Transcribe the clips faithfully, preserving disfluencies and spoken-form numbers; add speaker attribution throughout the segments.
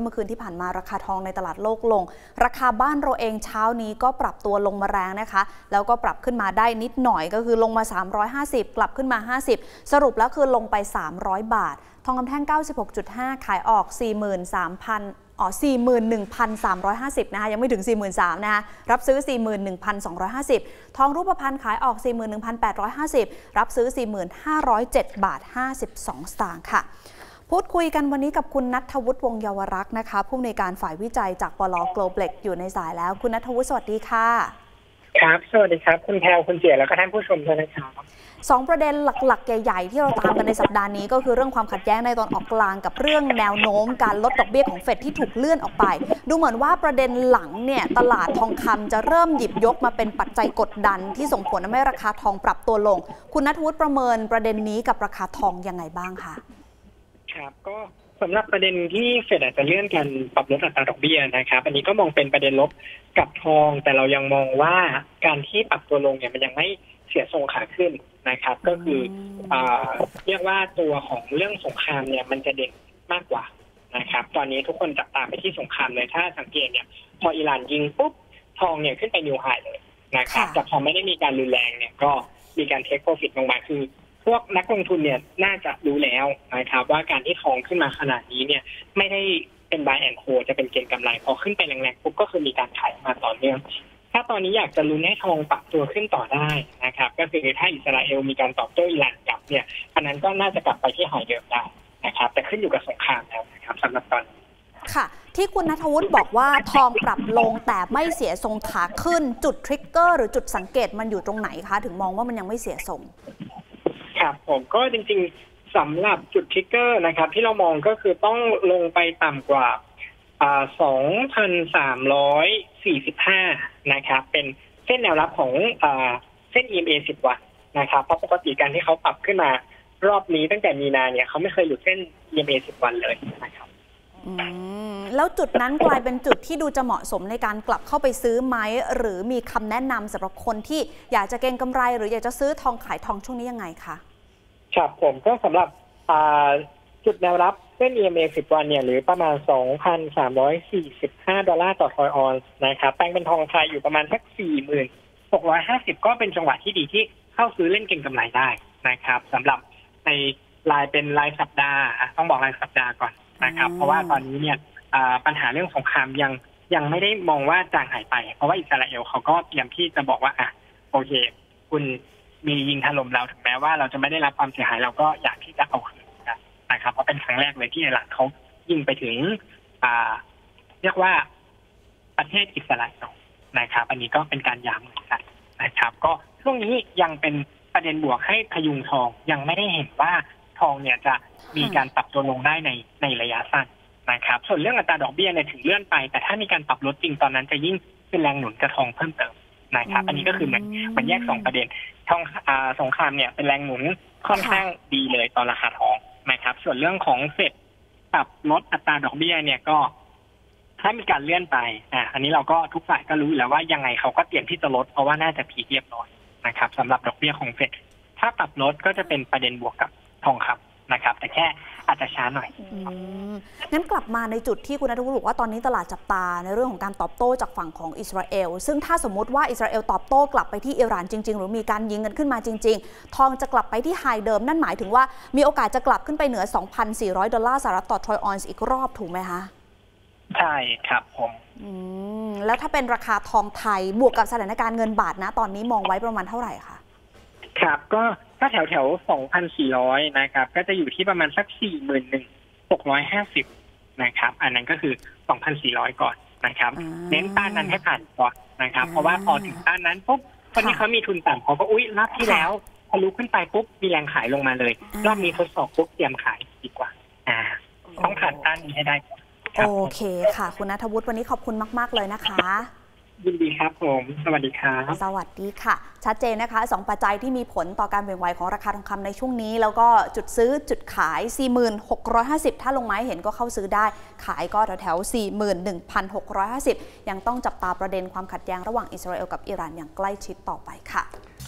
Speaker 1: เมื่อคืนที่ผ่านมาราคาทองในตลาดโลกลงราคาบ้านเราเองเช้านี้ก็ปรับตัวลงมาแรงนะคะแล้วก็ปรับขึ้นมาได้นิดหน่อยก็คือลงมาสามร้อยห้าสิบกลับขึ้นมาห้าสิบสรุปแล้วคือลงไปสามร้อยบาททองคำแท่ง เก้าสิบหกจุดห้า ขายออก สี่หมื่นสามพัน อ๋อ สี่หมื่นหนึ่งพันสามร้อยห้าสิบ นะคะยังไม่ถึง สี่หมื่นสามพัน นะคะรับซื้อ สี่หมื่นหนึ่งพันสองร้อยห้าสิบ ทองรูปพรรณขายออก สี่หมื่นหนึ่งพันแปดร้อยห้าสิบ รับซื้อ สี่หมื่นห้าร้อยเจ็ด บาท ห้าสิบสอง สตางค์ค่ะพูดคุยกันวันนี้กับคุณณัฐวุฒิวงศ์เยาวรักษ์นะคะผู้อำนวยการฝ่ายวิจัยจากปล Globlex อยู่ในสายแล้วคุณณัฐวุฒิสวัสดีค่ะ
Speaker 2: ครับสวัสดีครับคุณแพรวคุณเจี๋ยแล้วก็ท่านผู้ชมด้วยนะครับ
Speaker 1: สองประเด็นหลักๆใหญ่ๆที่เราตามกันในสัปดาห์นี้ก็คือเรื่องความขัดแย้งในตอนออกกลางกับเรื่องแนวโน้มการลดดอกเบี้ยของเฟดที่ถูกเลื่อนออกไปดูเหมือนว่าประเด็นหลังเนี่ยตลาดทองคำจะเริ่มหยิบยกมาเป็นปัจจัยกดดันที่ส่งผลทำให้ราคาทองปรับตัวลงคุณณัฐวุฒิประเมินประเด็นนี้กับราคาทองยังไงบ้างคะ
Speaker 2: ครับก็สำหรับประเด็นที่เฟดอาจจะเลื่อนการปรับลดอัตราดอกเบี้ยนะครับอันนี้ก็มองเป็นประเด็นลบกับทองแต่เรายังมองว่าการที่ปรับตัวลงเนี่ยมันยังไม่เสียทรงขาขึ้นนะครับก็คืออ่าเรียกว่าตัวของเรื่องสงครามเนี่ยมันจะเด่นมากกว่านะครับตอนนี้ทุกคนจับตาไปที่สงครามเลยถ้าสังเกตเนี่ยพออิหร่านยิงปุ๊บทองเนี่ยขึ้นไปนิวไฮเลยนะครับแต่พอไม่ได้มีการรุนแรงเนี่ยก็มีการเทคโปรฟิตลงมาคือพวกนักลงทุนเนี่ยน่าจะรู้แล้วนะครับว่าการที่ทองขึ้นมาขนาดนี้เนี่ยไม่ได้เป็น buy and hold จะเป็นเก็งกำไรพอขึ้นไปแรงๆปุ๊บก็คือมีการขายมาต่อเนื่องถ้าตอนนี้อยากจะลุ้นให้ทองปรับตัวขึ้นต่อได้นะครับก็คือถ้าอิสราเอลมีการตอบโต้อิหร่านกลับเนี่ยอันนั้นก็น่าจะกลับไปที่ไฮเดิมได้นะครับแต่ขึ้นอยู่กับสงครามแล้วนะครับสำหรับตอนนี้
Speaker 1: ค่ะที่คุณณัฐวุฒิบอกว่าทองปรับลงแต่ไม่เสียทรงขาขึ้นจุดทริกเกอร์หรือจุดสังเกตมันอยู่ตรงไหนคะถึงมองว่ามันยังไม่เสียทรง
Speaker 2: ครับผมก็จริงๆสำหรับจุดทริกเกอร์นะครับที่เรามองก็คือต้องลงไปต่ำกว่าอ่า สองพันสามร้อยสี่สิบห้า นะครับเป็นเส้นแนวรับของอ่าเส้น อี เอ็ม เอ สิบ วันนะครับเพราะปกติการที่เขาปรับขึ้นมารอบนี้ตั้งแต่มีนาเนี่ยเขาไม่เคยหลุดเส้น อี เอ็ม เอ สิบ วันเลยนะครับ
Speaker 1: อืมแล้วจุดนั้นกลายเป็นจุดที่ดูจะเหมาะสมในการกลับเข้าไปซื้อไหมหรือมีคำแนะนำสำหรับคนที่อยากจะเก็งกำไรหรืออยากจะซื้อทองขายทองช่วงนี้ยังไงคะ
Speaker 2: ครับผมก็สำหรับจุดแนวรับเส้น อี เอ็ม เอ สิบ วันเนี่ยหรือประมาณ สองพันสามร้อยสี่สิบห้า ดอลลาร์ต่อทรอยออนซ์นะครับแปลงเป็นทองไทยอยู่ประมาณสัก สี่หมื่นหกร้อยห้าสิบ ก็เป็นจังหวะที่ดีที่เข้าซื้อเล่นเก็งกำไรได้นะครับสำหรับในรายเป็นรายสัปดาห์ต้องบอกรายสัปดาห์ก่อนนะครับเพราะว่าตอนนี้เนี่ยปัญหาเรื่องสงครามยังยังไม่ได้มองว่าจางหายไปเพราะว่าอิสราเอลเขาก็เตรียมที่จะบอกว่าอ่ะโอเคคุณมียิงถล่มเราถึงแม้ว่าเราจะไม่ได้รับความเสียหายเราก็อยากที่จะเอาคืนนะครับเพราะเป็นครั้งแรกเลยที่อิหร่านเขายิงไปถึงอ่าเรียกว่าประเทศอิสราเอลนะครับอันนี้ก็เป็นการย้ำเหมือนกันนะครับก็ช่วงนี้ยังเป็นประเด็นบวกให้พยุงทองยังไม่ได้เห็นว่าทองเนี่ยจะมีการปรับตัวลงได้ในในระยะสั้นนะครับส่วนเรื่องอัตราดอกเบี้ยเนี่ยถึงเลื่อนไปแต่ถ้ามีการปรับลดจริงตอนนั้นจะยิ่งเป็นแรงหนุนกระทองเพิ่มเติมนะครับอันนี้ก็คือเหมือนมันแยกสองประเด็นทองอ่าสงครามเนี่ยเป็นแรงหนุนค่อนข้างดีเลยตอนราคาทองนะครับส่วนเรื่องของเฟดปรับลดอัตราดอกเบี้ยเนี่ยก็ถ้ามีการเลื่อนไปอ่าอันนี้เราก็ทุกฝ่ายก็รู้แล้วว่ายังไงเขาก็เตรียมที่จะลดเพราะว่าน่าจะพีคเรียบร้อยนะครับสำหรับดอกเบี้ยของเฟดถ้าปรับลดก็จะเป็นประเด็นบวกกับทองคำนะครับแต่แค่อาจจะช้าหน่อย
Speaker 1: งั้นกลับมาในจุดที่คุณณัฐวุฒิบอกว่าตอนนี้ตลาดจับตาในเรื่องของการตอบโต้จากฝั่งของอิสราเอลซึ่งถ้าสมมติว่าอิสราเอลตอบโต้กลับไปที่อิหร่านจริงๆหรือมีการยิงกันขึ้นมาจริงๆทองจะกลับไปที่ไฮเดิมนั่นหมายถึงว่ามีโอกาสจะกลับขึ้นไปเหนือ สองพันสี่ร้อย ดอลลาร์สหรัฐต่อทรอยออนซ์อีกรอบถูกไหมคะ
Speaker 2: ใช่ครับผม
Speaker 1: อืมแล้วถ้าเป็นราคาทองไทยบวกกับสถานการณ์เงินบาทนะตอนนี้มองไว้ประมาณเท่าไหร่คะ
Speaker 2: ครับก็ถ้าแถวแถว สองพันสี่ร้อย นะครับก็จะอยู่ที่ประมาณสัก สี่หมื่นหนึ่งพันหกร้อยห้าสิบ นะครับอันนั้นก็คือ สองพันสี่ร้อย ก่อนนะครับเน้นต้านนั้นให้ผ่านก่อนนะครับเพราะว่าพอถึงต้านนั้นปุ๊บคนที่เขามีทุนต่ำเขาก็อุ๊ยรอบที่แล้วทะลุขึ้นไปปุ๊บมีแรงขายลงมาเลยรอบนี้ทดสอบปุ๊บเตรียมขายดีกว่าอ่าต้องผ่านต้านนี้ให้ได้
Speaker 1: โอเคค่ะคุณณัฐวุฒิวันนี้ขอบคุณมากๆเลยนะคะ
Speaker 2: ยินดีครับผมสวัสดีครับ
Speaker 1: สวัสดีค่ะชัดเจนนะคะสองปัจจัยที่มีผลต่อการเบี่ยงไหวของราคาทองคำในช่วงนี้แล้วก็จุดซื้อจุดขาย สี่หมื่นหกร้อยห้าสิบ ถ้าลงไม้เห็นก็เข้าซื้อได้ขายก็แถวๆ สี่หมื่นหนึ่งพันหกร้อยห้าสิบ ยังต้องจับตาประเด็นความขัดแย้งระหว่างอิสราเอลกับอิหร่านอย่างใกล้ชิดต่อไปค่ะ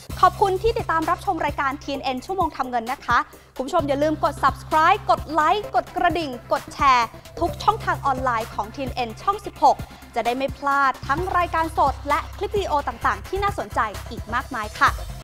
Speaker 1: ขอบคุณที่ติดตามรับชมรายการ ที เอ็น เอ็น ชั่วโมงทำเงินนะคะ คุณผู้ชมอย่าลืมกด ซับสไครบ์ กดไลค์ กดกระดิ่ง กดแชร์ ทุกช่องทางออนไลน์ของ ที เอ็น เอ็น ช่อง สิบหก จะได้ไม่พลาดทั้งรายการสดและคลิปวิดีโอต่างๆ ที่น่าสนใจอีกมากมายค่ะ